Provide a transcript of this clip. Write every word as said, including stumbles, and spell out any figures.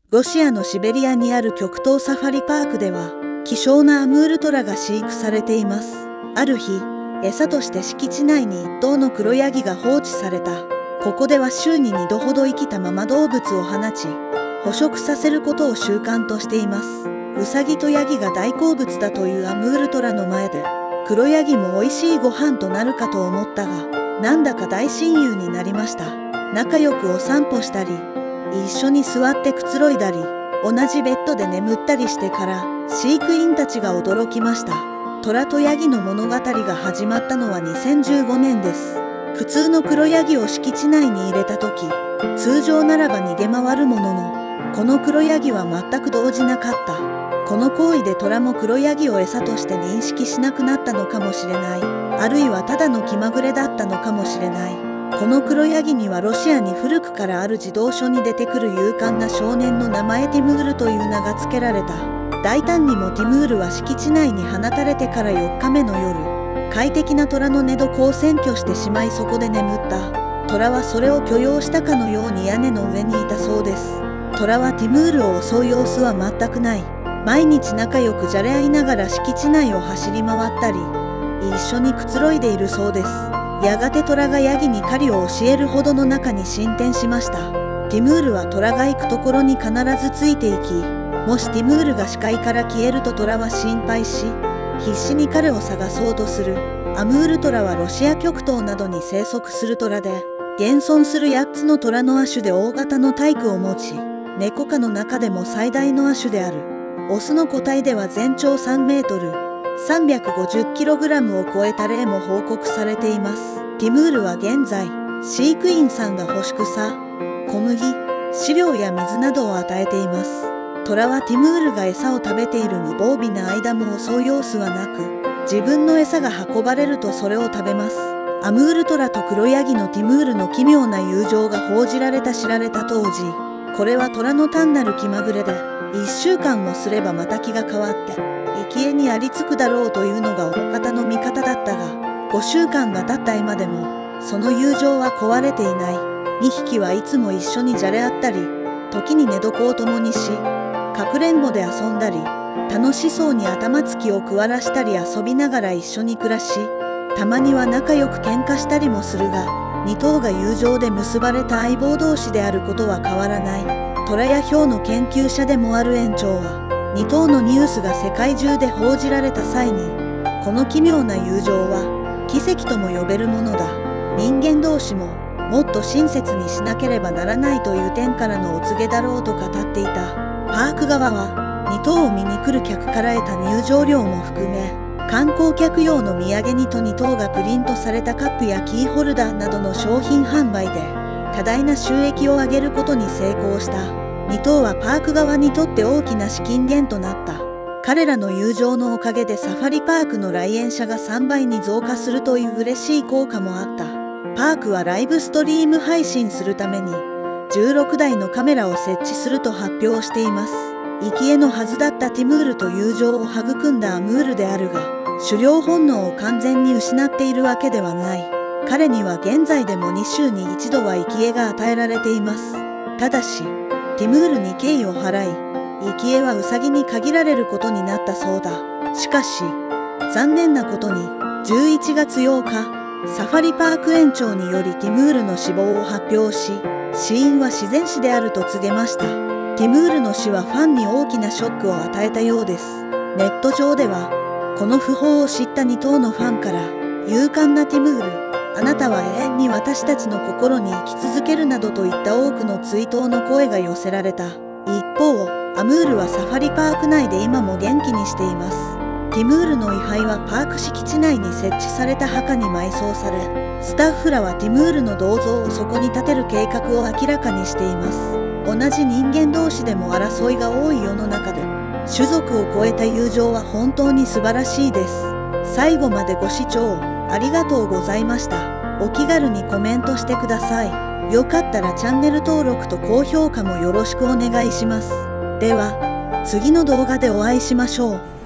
ロシアのシベリアにある極東サファリパークでは、希少なアムールトラが飼育されています。ある日、餌として敷地内に一頭の黒ヤギが放置された。ここでは週ににどほど生きたまま動物を放ち、捕食させることを習慣としています。ウサギとヤギが大好物だというアムールトラの前で、黒ヤギも美味しいご飯となるかと思ったが、なんだか大親友になりました。仲良くお散歩したり、一緒に座ってくつろいだり、同じベッドで眠ったりしてから、飼育員たちが驚きました。トラとヤギの物語が始まったのはにせんじゅうごねんです。普通の黒ヤギを敷地内に入れた時、通常ならば逃げ回るものの、この黒ヤギは全く動じなかった。この行為でトラも黒ヤギを餌として認識しなくなったのかもしれない。あるいはただの気まぐれだったのかもしれない。この黒ヤギにはロシアに古くからある児童書に出てくる勇敢な少年の名前ティムールという名が付けられた。大胆にもティムールは敷地内に放たれてからよっかめの夜、快適な虎の寝床を占拠してしまいそこで眠った。虎はそれを許容したかのように屋根の上にいたそうです。虎はティムールを襲う様子は全くない。毎日仲良くじゃれ合いながら敷地内を走り回ったり、一緒にくつろいでいるそうです。やがて虎がヤギに狩りを教えるほどの仲に進展しました。ティムールは虎が行くところに必ずついていき、もしティムールが視界から消えると虎は心配し、必死に彼を探そうとする。アムールトラはロシア極東などに生息する虎で、現存するやっつの虎の亜種で大型の体躯を持ち、ネコ科の中でも最大の亜種である。オスの個体では全長さんメートル、さんびゃくごじゅっキログラムを超えた例も報告されています。ティムールは現在、飼育員さんが干し草、小麦、飼料や水などを与えています。虎はティムールが餌を食べている無防備な間も襲う様子はなく、自分の餌が運ばれるとそれを食べます。アムールトラと黒ヤギのティムールの奇妙な友情が報じられた知られた当時、これは虎の単なる気まぐれで、いっしゅうかんもすればまた気が変わって、生き餌にありつくだろうというのが大方の見方だったが、ごしゅうかんが経った今でも、その友情は壊れていない。にひきはいつも一緒にじゃれ合ったり、時に寝床を共にし、かくれんぼで遊んだり、楽しそうに頭つきをくわらしたり遊びながら一緒に暮らし、たまには仲良く喧嘩したりもするが、に頭が友情で結ばれた相棒同士であることは変わらない。虎やヒョウの研究者でもある園長は、に頭のニュースが世界中で報じられた際に、この奇妙な友情は奇跡とも呼べるものだ。人間同士ももっと親切にしなければならないという点からのお告げだろうと語っていた。パーク側はに頭を見に来る客から得た入場料も含め、観光客用の土産にとに頭がプリントされたカップやキーホルダーなどの商品販売で多大な収益を上げることに成功した。に頭はパーク側にとって大きな資金源となった。彼らの友情のおかげでサファリパークの来園者がさんばいに増加するという嬉しい効果もあった。パークはライブストリーム配信するためにじゅうろくだいのカメラを設置すると発表しています。生き餌のはずだったティムールと友情を育んだアムールであるが、狩猟本能を完全に失っているわけではない。彼には現在でもに週にいちどは生き餌が与えられています。ただし、ティムールに敬意を払い、生き餌はウサギに限られることになったそうだ。しかし、残念なことに、じゅういちがつようか、サファリパーク園長によりティムールの死亡を発表し、死因は自然死であると告げました。ティムールの死はファンに大きなショックを与えたようです。ネット上では、この訃報を知ったに頭のファンから、勇敢なティムール、あなたは永遠に私たちの心に生き続けるなどといった多くの追悼の声が寄せられた。一方、アムールはサファリパーク内で今も元気にしています。ティムールの遺灰はパーク敷地内に設置された墓に埋葬され、スタッフらはティムールの銅像をそこに建てる計画を明らかにしています。同じ人間同士でも争いが多い世の中で、種族を超えた友情は本当に素晴らしいです。最後までご視聴ありがとうございました。お気軽にコメントしてください。よかったらチャンネル登録と高評価もよろしくお願いします。では、次の動画でお会いしましょう。